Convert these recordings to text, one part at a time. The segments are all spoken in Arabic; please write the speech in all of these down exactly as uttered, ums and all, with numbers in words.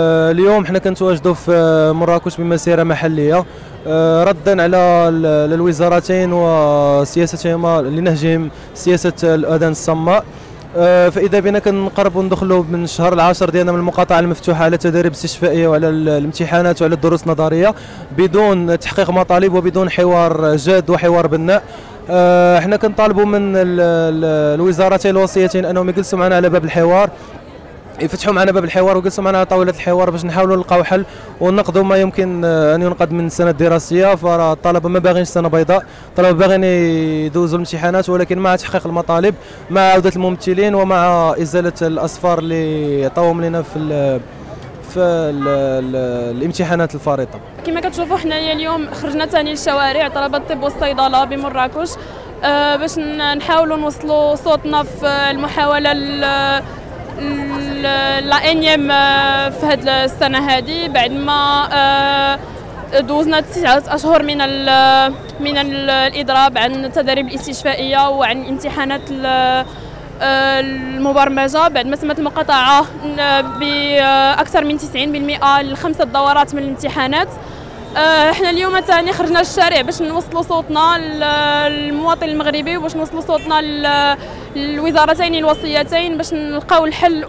اليوم حنا كنتواجدوا في مراكش بمسيره محليه ردا على الوزارتين وسياستهما لنهجهم سياسه الاذان الصماء. فاذا بنا كنقربوا ندخلوا من الشهر العاشر ديالنا من المقاطعه المفتوحه على التدريب الاستشفائيه وعلى الامتحانات وعلى الدروس النظريه بدون تحقيق مطالب وبدون حوار جاد وحوار بناء. احنا كنطالبوا من الوزارتين الوصيتين انهم يجلسوا معنا على باب الحوار، يفتحوا معنا باب الحوار ويجلسوا معنا على طاوله الحوار باش نحاولوا نلقاو حل وننقذوا ما يمكن ان ينقذ من السنه الدراسيه. فالطلبه ما باغينش سنه بيضاء، الطلبه باغيين يدوزوا الامتحانات ولكن مع تحقيق المطالب، مع عوده الممثلين، ومع ازاله الاصفار اللي عطاوهم لنا في ال في ال ال الامتحانات الفارطه. كما كتشوفوا حنايا اليوم خرجنا ثاني للشوارع طلبه الطب والصيدله بمراكش أه باش نحاولوا نوصلوا صوتنا في المحاوله لا انيم في هذه السنه هذه، بعد ما دوزنا تسعة اشهر من ال من الاضراب عن التدريب الاستشفائيه وعن الامتحانات المبرمجه، بعد ما تمت المقاطعه باكثر من تسعين بالمئة لخمسه دورات من الامتحانات. احنا اليوم ثاني خرجنا للشارع باش نوصلوا صوتنا للمواطن المغربي وباش نوصلوا صوتنا للوزارتين الوصيتين باش نلقاو الحل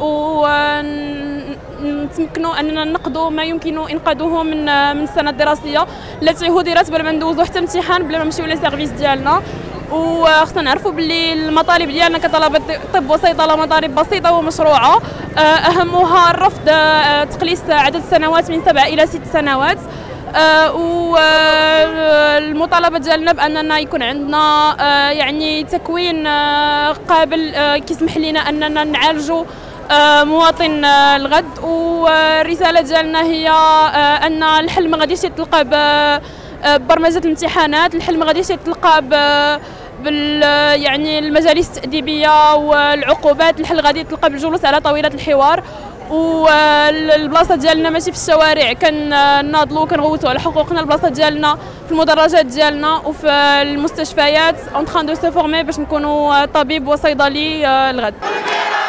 ونتمكنوا اننا ننقذوا ما يمكن انقاذه من من السنه الدراسيه التي هدرت بلا ما ندوزوا حتى امتحان، بلا ما نمشيو لي سيرفيس ديالنا. وخصنا نعرفوا باللي المطالب ديالنا كطلبه طب وصيدله مطالب بسيطه ومشروعه، اهمها الرفض تقليص عدد السنوات من سبع الى ست سنوات. آه والمطالبه ديالنا باننا يكون عندنا آه يعني تكوين آه قابل آه كيسمح لنا اننا نعالجوا آه مواطن آه الغد. والرساله ديالنا هي آه ان الحل ما غاديش يتلقى ببرمجه الامتحانات، الحل ما غاديش يتلقى بال يعني المجالس التاديبيه والعقوبات، الحل غادي يتلقى بالجلوس على طاوله الحوار. والبلاصه ديالنا ماشي في الشوارع كناضلوا كنغوتوا على حقوقنا، البلاصه ديالنا في المدرجات ديالنا وفي المستشفيات اون تران دو سو فورمي باش نكونوا طبيب وصيدلي الغد.